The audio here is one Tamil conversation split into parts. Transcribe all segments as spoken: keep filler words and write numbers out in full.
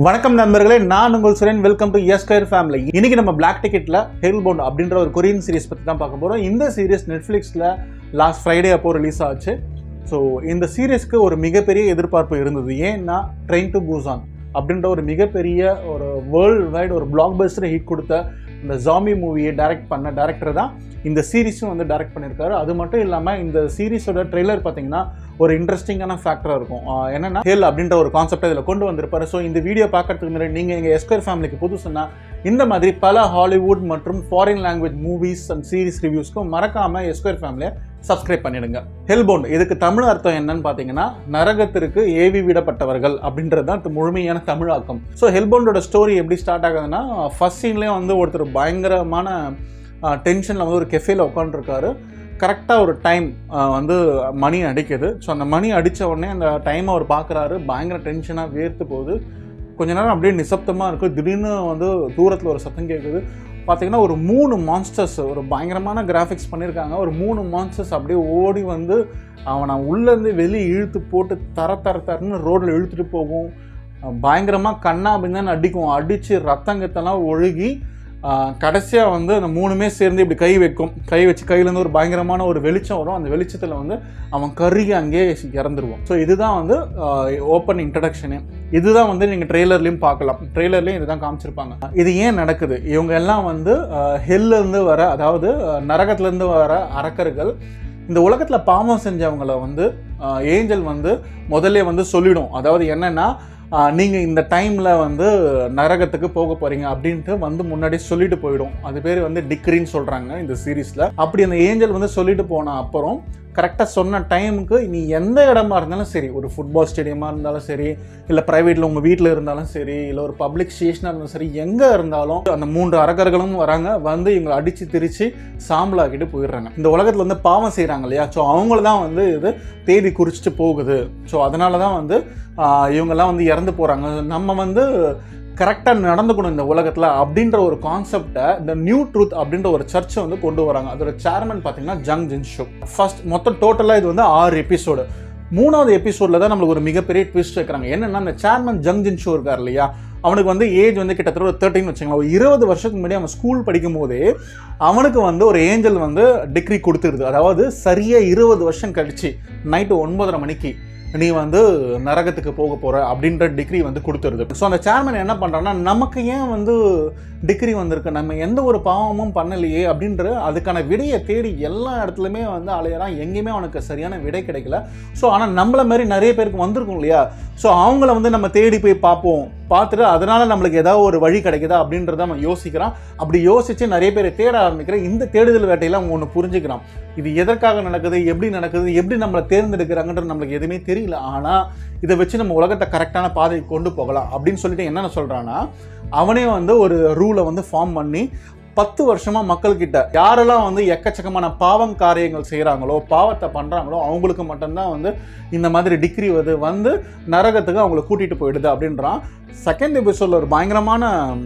வணக்கம் நண்பர்களே, நான் உங்கள் Suren. Welcome to S square family. இன்னைக்கு நம்ம பிளாக் டிக்கெட்ல ஹெல்பவுண்ட் அப்படின்ற ஒரு கொரியன் சீரிஸ் பத்தி தான் பார்க்க போறோம். இந்த சீரிஸ் நெட்ஃபிளிக்ஸ்ல லாஸ்ட் ஃப்ரைடே அப்போ ரிலீஸ் ஆச்சு. ஸோ இந்த சீரிஸ்க்கு ஒரு மிகப்பெரிய எதிர்பார்ப்பு இருந்தது. ஏன்னா ட்ரெயின் டு பூசான் அப்படின்ற ஒரு மிகப்பெரிய ஒரு வேர்ல்டு வைட் ஒரு பிளாக் பஸ்டர் ஹிட் கொடுத்த இந்த ஜாம்பி மூவியை டைரக்ட் பண்ண டைரக்டர் தான் இந்த சீரிஸும் வந்து டைரக்ட் பண்ணியிருக்காரு. அது மட்டும் இல்லாமல் இந்த சீரிஸோட ட்ரெய்லர் பார்த்தீங்கன்னா ஒரு இன்ட்ரெஸ்டிங்கான ஃபேக்டராக இருக்கும். என்னன்னா ஹெல் அப்படின்ற ஒரு கான்செப்டை இதில் கொண்டு வந்திருப்பாரு. ஸோ இந்த வீடியோ பார்க்கறதுக்கு முன்னாடி நீங்கள் எங்கள் எஸ்கயர் ஃபேமிலிக்கு புதுசுன்னா இந்த மாதிரி பல ஹாலிவுட் மற்றும் foreign language movies and series ரிவ்யூஸ்க்கும் மறக்காமல் எஸ்கயர் ஃபேமிலியை சப்ஸ்கிரைப் பண்ணிடுங்க. ஹெல்பவுண்ட் இதுக்கு தமிழ் அர்த்தம் என்னன்னு பார்த்தீங்கன்னா நரகத்திற்கு ஏவி விடப்பட்டவர்கள் அப்படின்றது தான் முழுமையான தமிழாக்கம். ஸோ ஹெல்பவுண்டோட ஸ்டோரி எப்படி ஸ்டார்ட் ஆகுதுன்னா, ஃபர்ஸ்ட் சீன்லேயே வந்து ஒருத்தர் பயங்கரமான டென்ஷனில் வந்து ஒரு கெஃபேல உட்காந்துருக்காரு. கரெக்டாக ஒரு டைம் வந்து மணி அடிக்குது. ஸோ அந்த மணி அடித்த உடனே அந்த டைமை அவர் பார்க்குறாரு. பயங்கர டென்ஷனாக வேர்த்து போகுது. கொஞ்ச நேரம் அப்படியே நிசப்தமாக இருக்குது. திடீர்னு வந்து தூரத்தில் ஒரு சத்தம் கேட்குது. பார்த்தீங்கன்னா ஒரு மூணு மான்ஸ்டர்ஸ், ஒரு பயங்கரமான கிராஃபிக்ஸ் பண்ணியிருக்காங்க. ஒரு மூணு மான்ஸ்டர்ஸ் அப்படியே ஓடி வந்து அவனை உள்ளேருந்து வெளியே இழுத்து போட்டு தர தர தரன்னு ரோட்டில் இழுத்துட்டு போகும். பயங்கரமாக கண்ணா அப்படின்னு அடிக்கும். அடித்து ரத்தங்கத்தெல்லாம் ஒழுகி கடைசியாக வந்து அந்த மூணுமே சேர்ந்து இப்படி கை வைக்கும். கை வச்சு கையிலேருந்து ஒரு பயங்கரமான ஒரு வெளிச்சம் வரும். அந்த வெளிச்சத்தில் வந்து அவன் கருகி அங்கேயே இறந்துருவான். ஸோ இதுதான் வந்து ஓப்பன் இன்ட்ரடக்ஷனு. இதுதான் வந்து நீங்கள் ட்ரெய்லர்லேயும் பார்க்கலாம். ட்ரெய்லர்லேயும் இதுதான் காமிச்சிருப்பாங்க. இது ஏன் நடக்குது? இவங்க எல்லாம் வந்து ஹெல்லேருந்து வர, அதாவது நரகத்துலேருந்து வர அரக்கர்கள். இந்த உலகத்தில் பாவம் செஞ்சவங்களை வந்து ஏஞ்சல் வந்து முதல்ல வந்து சொல்லிடும். அதாவது என்னென்னா, நீங்கள் இந்த டைமில் வந்து நரகத்துக்கு போக போகிறீங்க அப்படின்ட்டு வந்து முன்னாடி சொல்லிட்டு போயிடும். அது பேர் வந்து டிக்ரின்னு சொல்கிறாங்க இந்த சீரீஸில். அப்படி அந்த ஏஞ்சல் வந்து சொல்லிட்டு போன அப்புறம் கரெக்டாக சொன்ன டைமுக்கு நீ எந்த இடமா இருந்தாலும் சரி, ஒரு ஃபுட்பால் ஸ்டேடியமாக இருந்தாலும் சரி, இல்லை ப்ரைவேட்டில் உங்கள் வீட்டில் இருந்தாலும் சரி, இல்லை ஒரு பப்ளிக் ஸ்டேஷனாக இருந்தாலும் சரி, எங்கே இருந்தாலும் அந்த மூன்று அரக்கர்களும் வராங்க. வந்து இவங்களை அடித்து திரித்து சாம்பலாக்கிட்டு போயிடுறாங்க. இந்த உலகத்தில் வந்து பாவம் செய்கிறாங்க இல்லையா? ஸோ அவங்கள தான் வந்து இது தேதி குறிச்சிட்டு போகுது. ஸோ அதனால தான் வந்து இவங்கெல்லாம் வந்து இறந்து போகிறாங்க. நம்ம வந்து கரெக்டாக நடந்துக்கணும் இந்த உலகத்தில் அப்படின்ற ஒரு கான்செப்டை இந்த நியூ ட்ரூத் அப்படின்ற ஒரு சர்ச்சை வந்து கொண்டு வராங்க. அதோட சேர்மன் பார்த்தீங்கன்னா ஜங் ஜின்ஷோ. ஃபர்ஸ்ட் மொத்தம் டோட்டலாக இது வந்து ஆறு எபிசோடு. மூணாவது எபிசோடில் தான் நம்மளுக்கு ஒரு மிகப்பெரிய ட்விஸ்ட் வைக்கிறாங்க. என்னென்னா, அந்த சேர்மன் ஜங் ஜின்ஷோ இருக்கார் இல்லையா, அவனுக்கு வந்து ஏஜ் வந்து கிட்டத்தட்ட ஒரு தேர்ட்டின் வச்சுங்களா. ஒரு இருபது வருஷத்துக்கு முன்னாடி அவன் ஸ்கூல் படிக்கும் போதே அவனுக்கு வந்து ஒரு ஏஞ்சல் வந்து டிகிரி கொடுத்துருது. அதாவது சரியாக இருபது வருஷம் கழிச்சு நைட்டு ஒன்பதரை மணிக்கு நீ வந்து நரகத்துக்கு போக போகிற அப்படின்ற டிகிரி வந்து கொடுத்துருது. ஸோ அந்த சேர்மன் என்ன பண்ணுறான்னா, நமக்கு ஏன் வந்து டிகிரி வந்திருக்கு, நம்ம எந்த ஒரு பாவமும் பண்ணலையே அப்படின்ற அதுக்கான விடையை தேடி எல்லா இடத்துலையுமே வந்து அலையறான். எங்கேயுமே அவனுக்கு சரியான விடை கிடைக்கல. ஸோ ஆனால் நம்மளை மாதிரி நிறைய பேருக்கு வந்திருக்கும் இல்லையா? ஸோ அவங்கள வந்து நம்ம தேடி போய் பார்ப்போம். பார்த்துட்டு அதனால் நம்மளுக்கு ஏதாவது ஒரு வழி கிடைக்குதா அப்படின்றத நம்ம யோசிக்கிறான். அப்படி யோசித்து நிறைய பேர் தேட ஆரம்பிக்கிறேன். இந்த தேடுதல் வேட்டையில் அவங்க ஒன்று புரிஞ்சுக்கிறான். இது எதற்காக நடக்குது, எப்படி நடக்குது, எப்படி நம்மளை தேர்ந்தெடுக்கிறாங்கன்றது நம்மளுக்கு எதுவுமே தெரியல. ஆனால் இதை வச்சு நம்ம உலகத்தை கரெக்டான பாதைக்கு கொண்டு போகலாம் அப்படின்னு சொல்லிட்டு என்னென்ன சொல்கிறான்னா, அவனே வந்து ஒரு ரூலை வந்து ஃபார்ம் பண்ணி பத்து வருஷமாக மக்கள்கிட்ட யாரெல்லாம் வந்து எக்கச்சக்கமான பாவம் காரியங்கள் செய்கிறாங்களோ, பாவத்தை பண்ணுறாங்களோ, அவங்களுக்கு மட்டும்தான் வந்து இந்த மாதிரி டிகிரி வந்து வந்து நரகத்துக்கு அவங்களை கூட்டிகிட்டு போயிடுது அப்படின்றான். செகண்ட் எபிசோடில் ஒரு பயங்கரமான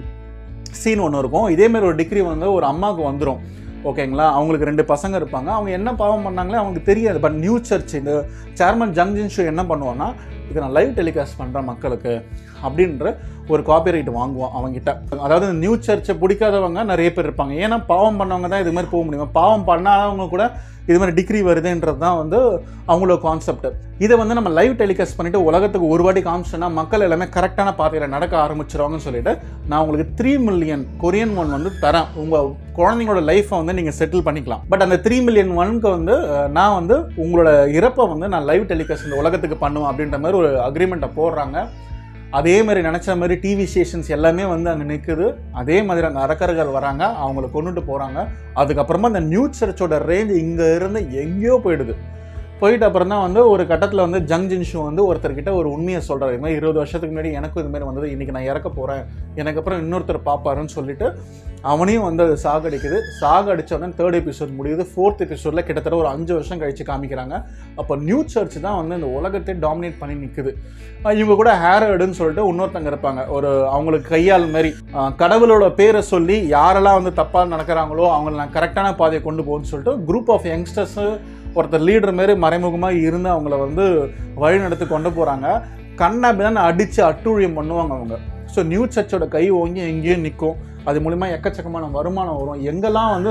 சீன் ஒன்று இருக்கும். இதேமாரி ஒரு டிகிரி வந்து ஒரு அம்மாவுக்கு வந்துடும். ஓகேங்களா? அவங்களுக்கு ரெண்டு பசங்க இருப்பாங்க. அவங்க என்ன பாவம் பண்ணாங்களே அவங்களுக்கு தெரியாது. பட் நியூ சர்ச் இந்த சேர்மன் ஜங் ஜின்ஷோ என்ன பண்ணுவான்னா, இதை நான் லைவ் டெலிகாஸ்ட் பண்ணுறேன் மக்களுக்கு அப்படின்ற ஒரு காப்பிரைட் வாங்குவான் அவங்ககிட்ட. அதாவது நியூ சர்ச்சை பிடிக்காதவங்க நிறைய பேர் இருப்பாங்க. ஏன்னா பாவம் பண்ணவங்க தான் இது மாதிரி போக முடியும். பாவம் பண்ணாதவங்க கூட இது மாதிரி டிகிரி வருதுன்றது தான் வந்து அவங்களோட கான்செப்ட். இதை வந்து நம்ம லைவ் டெலிகாஸ்ட் பண்ணிவிட்டு உலகத்துக்கு ஒரு வாட்டி காமிச்சோன்னா மக்கள் எல்லாமே கரெக்டான பாதையில் நடக்க ஆரம்பிச்சிருவாங்கன்னு சொல்லிட்டு நான் உங்களுக்கு த்ரீ மில்லியன் கொரியன் ஒன் வந்து தரேன். உங்கள் குழந்தைங்களோட லைஃப்பை வந்து நீங்கள் செட்டில் பண்ணிக்கலாம். பட் அந்த த்ரீ மில்லியன் ஒனுக்கு வந்து நான் வந்து உங்களோட இறப்பை வந்து நான் லைவ் டெலிகாஸ்ட் இந்த உலகத்துக்கு பண்ணுவேன் அப்படின்ற மாதிரி ஒரு அக்ரிமெண்ட்டை போடுறாங்க. அதே மாதிரி நினச்ச மாதிரி டிவி ஸ்டேஷன்ஸ் எல்லாமே வந்து அங்கே நிற்குது. அதே மாதிரி அந்த அரக்கர்கள் வராங்க, அவங்கள கொண்டுட்டு போகிறாங்க. அதுக்கப்புறமா அந்த நியூ சர்ச்சோட ரேஞ்ச் இங்கே இருந்து எங்கேயோ போயிடுது. போயிட்டு அப்புறம் தான் வந்து ஒரு கட்டத்தில் வந்து ஜங் ஜின்ஷோ வந்து ஒருத்தர்கிட்ட ஒரு உண்மையை சொல்கிறார். இது மாதிரி இருபது வருஷத்துக்கு முன்னாடி எனக்கும் இது மாதிரி வந்தது, இன்றைக்கி நான் இறக்க போகிறேன், எனக்கு அப்புறம் இன்னொருத்தர் பார்ப்பாருன்னு சொல்லிட்டு அவனையும் வந்து அது சாகடிக்குது. சாகடிச்சோடனே தேர்ட் எபிசோட் முடியுது. ஃபோர்த் எபிசோடில் கிட்டத்தட்ட ஒரு அஞ்சு வருஷம் கழிச்சு காமிக்கிறாங்க. அப்போ நியூ சர்ச் தான் வந்து இந்த உலகத்தை டாமினேட் பண்ணி நிற்குது. இவங்க கூட ஹேரடுன்னு சொல்லிட்டு இன்னொருத்தங்க இருப்பாங்க. ஒரு அவங்களுக்கு கையால் மாதிரி கடவுளோட பேரை சொல்லி யாரெல்லாம் வந்து தப்பாக நடக்கிறாங்களோ அவங்களை நான் கரெக்டான பாதையை கொண்டு போகணும்னு சொல்லிட்டு குரூப் ஆஃப் யங்ஸ்டர்ஸு ஒருத்தர் லீடர் மாரி மறைமுகமாக இருந்து அவங்கள வந்து வழி நடத்தி கொண்டு போகிறாங்க. கண்ணாபின்னு அடித்து அட்டூழியம் பண்ணுவாங்க அவங்க. ஸோ நியூ சர்ச்சோட கை ஓங்கி எங்கேயும் நிற்கும். அது மூலிமா எக்கச்சக்கமான வருமானம் வரும். எங்கெல்லாம் வந்து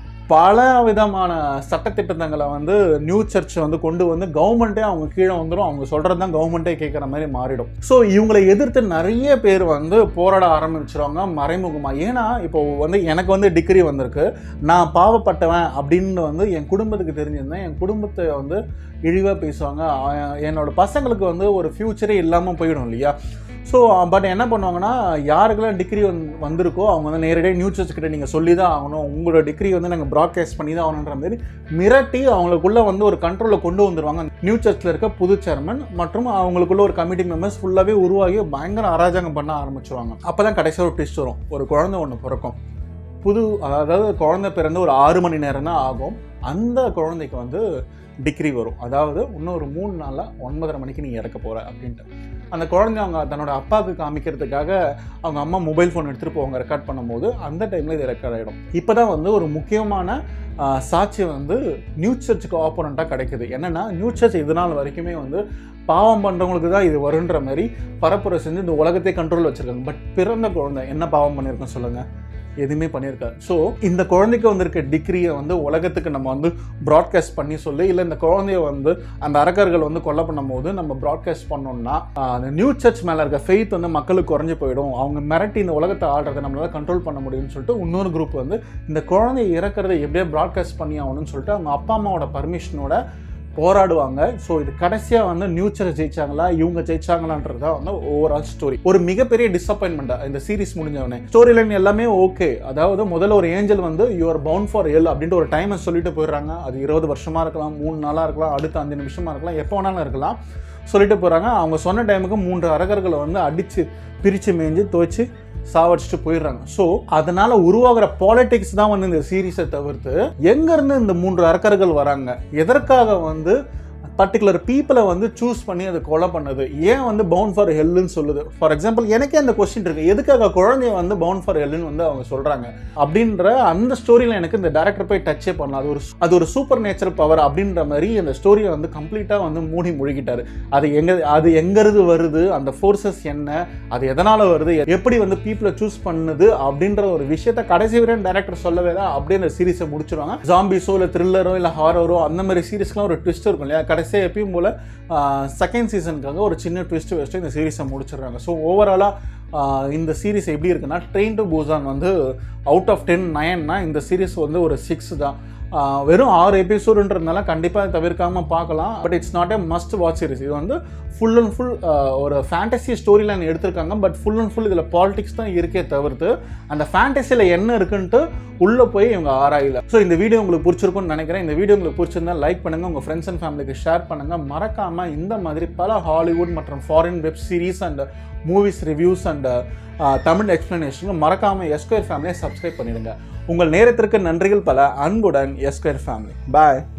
பல விதமான சட்டத்திட்டங்களை வந்து நியூ சர்ச் வந்து கொண்டு வந்து கவர்மெண்ட்டே அவங்க கீழே வந்துடும். அவங்க சொல்கிறது தான் கவர்மெண்ட்டே கேட்குற மாதிரி மாறிடும். ஸோ இவங்களை எதிர்த்து நிறைய பேர் வந்து போராட ஆரம்பிச்சிருவாங்க மறைமுகமாக. ஏன்னா இப்போ வந்து எனக்கு வந்து டிகிரி வந்திருக்கு, நான் பாவப்பட்டவன் அப்படின்னு வந்து என் குடும்பத்துக்கு தெரிஞ்சிருந்தேன். என் குடும்பத்தை வந்து இழிவாக பேசுவாங்க. என்னோட பசங்களுக்கு வந்து ஒரு ஃப்யூச்சரே இல்லாமல் போயிடும் இல்லையா. ஸோ பட் என்ன பண்ணுவாங்கன்னா, யாருக்கெல்லாம் டிகிரி வந்து வந்திருக்கோ அவங்க வந்து நேரடியாக நியூ சர்ச் கிட்ட நீங்கள் சொல்லி தான் ஆகணும், உங்களோட டிகிரி வந்து நாங்கள் ப்ராட்காஸ்ட் பண்ணி தான் ஆகணுன்ற மாதிரி மிரட்டி அவங்களுக்குள்ளே வந்து ஒரு கண்ட்ரோலில் கொண்டு வந்துடுவாங்க. நியூ சர்ச்சில் இருக்க புது சேர்மன் மற்றும் அவங்களுக்குள்ள ஒரு கமிட்டி மெம்பர்ஸ் ஃபுல்லாகவே உருவாகி பயங்கர அராஜகம் பண்ண ஆரம்பிச்சுருவாங்க. அப்போ தான் கடைசியாக ஒரு ட்விஸ்ட் வரும். ஒரு குழந்தை ஒன்று பிறக்கும். புது அதாவது குழந்தை பிறந்து ஒரு ஆறு மணி நேரம் தான் ஆகும். அந்த குழந்தைக்கு வந்து டிகிரி வரும். அதாவது இன்னும் ஒரு மூணு நாளில் ஒன்பதரை மணிக்கு நீ இறக்க போகிற அப்படின்ட்டு. அந்த குழந்தை அவங்க தன்னோட அப்பாவுக்கு காமிக்கிறதுக்காக அவங்க அம்மா மொபைல் ஃபோன் எடுத்துகிட்டு போவாங்க ரெக்கார்ட் பண்ணும்போது. அந்த டைமில் இது ரெக்கார்ட் ஆகிடும். இப்போ தான் வந்து ஒரு முக்கியமான சாட்சி வந்து நியூ சர்ச்சுக்கு ஆப்போனண்ட்டாக கிடைக்குது. என்னென்னா, நியூ சர்ச் இது நாள் வரைக்குமே வந்து பாவம் பண்ணுறவங்களுக்கு தான் இது வருன்ற மாதிரி பரப்புரை செஞ்சு இந்த உலகத்தை கண்ட்ரோல் வச்சுருக்காங்க. பட் பிறந்த குழந்தை என்ன பாவம் பண்ணியிருக்கோன்னு சொல்லுங்கள்? எதுவுமே பண்ணியிருக்காரு. ஸோ இந்த குழந்தைக்கு வந்திருக்க டிகிரியை வந்து உலகத்துக்கு நம்ம வந்து ப்ராட்காஸ்ட் பண்ணி சொல்லி, இல்லை இந்த குழந்தைய வந்து அந்த அரக்கர்கள் வந்து கொலை பண்ணும் போது நம்ம ப்ராட்காஸ்ட் பண்ணோம்னா அந்த நியூ சர்ச் மேலே இருக்க ஃபெய்த் வந்து மக்களுக்கு குறைஞ்சி போயிடும். அவங்க மிரட்டி இந்த உலகத்தை ஆடுறதை நம்மளால கண்ட்ரோல் பண்ண முடியும்னு சொல்லிட்டு இன்னொரு குரூப் வந்து இந்த குழந்தைய இறக்கிறத எப்படியே ப்ராட்காஸ்ட் பண்ணி ஆகணும்னு சொல்லிட்டு அவங்க அப்பா அம்மாவோட பர்மிஷனோட போராடுவாங்க. ஸோ இது கடைசியாக வந்து நியூ சர்ச் ஜெயிச்சாங்களா இவங்க ஜெயிச்சாங்களான்றதா வந்து ஓவரால் ஸ்டோரி. ஒரு மிகப்பெரிய டிசப்பாயின்மெண்ட்டா இந்த சீரிஸ் முடிஞ்சவனே. ஸ்டோரி லைன் எல்லாமே ஓகே. அதாவது முதல்ல ஒரு ஏஞ்சல் வந்து you are bound for hell அப்படின்ட்டு ஒரு டைமை சொல்லிட்டு போயிடுறாங்க. அது இருபது வருஷமா இருக்கலாம், மூணு நாளாக இருக்கலாம், அடுத்த அஞ்சு நிமிஷமா இருக்கலாம், எப்போ வேணாலும் இருக்கலாம். சொல்லிட்டு போகிறாங்க. அவங்க சொன்ன டைமுக்கு மூன்று அரக்கர்களை வந்து அடித்து பிரித்து மேய்ஞ்சு துவைச்சு சாவடிச்சுட்டு போயிடுறாங்க. ஸோ அதனால உருவாகிற பாலிடிக்ஸ் தான் வந்து இந்த சீரீஸை தவிர்த்து எங்கேருந்து இந்த மூன்று அரக்கர்கள் வராங்க, எதற்காக வந்து பர்டிகுலர் பீப்புளை வந்து சூஸ் பண்ணி அதை கொலை பண்ணது, ஏன் வந்து பவுண்ட் ஃபார் ஹெல்லுன்னு சொல்லுது. ஃபார் எக்ஸாம்பிள் எனக்கே அந்த கொஸ்டின் இருக்குது, எதுக்காக குழந்தைய வந்து பவுண்ட் ஃபார் ஹெல்லுன்னு வந்து அவங்க சொல்கிறாங்க அப்படின்ற அந்த ஸ்டோரியில் எனக்கு இந்த டேரக்டர் போய் டச்சே பண்ணலாம். அது ஒரு அது ஒரு சூப்பர் நேச்சுரல் பவர் அப்படின்ற மாதிரி அந்த ஸ்டோரியை வந்து கம்ப்ளீட்டாக வந்து மூடி முழுகிட்டாரு. அது எங்கே அது எங்கேருந்து வருது, அந்த ஃபோர்ஸஸ் என்ன, அது எதனால் வருது, எப்படி வந்து பீப்புளை சூஸ் பண்ணுது அப்படின்ற ஒரு விஷயத்த கடைசி வரையும் டேரக்டர் சொல்லவே தான் அப்படியே அந்த சீரீஸை முடிச்சிருவாங்க. ஜாம்பிஸோ இல்லை த்ரில்லரோ இல்லை ஹாரரோ அந்த மாதிரி சீரீஸ்க்குலாம் ஒரு ட்விஸ்ட் இருக்கும் இல்லையா. கடைசி எப்பயும் போல செகண்ட் சீசனுக்காக ஒரு சின்ன ட்விஸ்ட் வச்சு இந்த சீரீஸை முடிச்சிடுறாங்க. ஸோ ஓவராலாக இந்த சீரீஸ் எப்படி இருக்குன்னா, ட்ரெயின் டு பூசான் வந்து அவுட் ஆஃப் டென் நைன்னா இந்த சீரீஸ் வந்து ஒரு சிக்ஸ் தான். வெறும் ஆறு எபிசோடுன்றதுனால கண்டிப்பாக தவிர்க்காமல் பார்க்கலாம். But it's not a must watch series. இது வந்து ஃபுல் அண்ட் ஃபுல் ஒரு ஃபேண்டசி ஸ்டோரி லைன் எடுத்திருக்காங்க. பட் ஃபுல் அண்ட் ஃபுல் இதில் பாலிடிக்ஸ் தான் இருக்கே தவிர்த்து அந்த ஃபேண்டசியில் என்ன இருக்குன்ட்டு உள்ளே போய் இவங்க ஆராயல. ஸோ இந்த வீடியோ உங்களுக்கு பிடிச்சிருக்குன்னு நினைக்கிறேன். இந்த வீடியோ உங்களுக்கு பிடிச்சிருந்தா லைக் பண்ணுங்கள், உங்கள் ஃப்ரெண்ட்ஸ் அண்ட் ஃபேமிலிக்கு ஷேர் பண்ணுங்கள். மறக்காமல் இந்த மாதிரி பல ஹாலிவுட் மற்றும் foreign web series and movies reviews and Tamil explanation மறக்காமல் எஸ் ஸ்கொயர் ஃபேமிலியை சப்ஸ்கிரைப் பண்ணிடுங்க. உங்கள் நேரத்திற்கு நன்றிகள் பல. அன்புடன் எஸ் ஸ்கொயர் ஃபேமிலி. பாய்.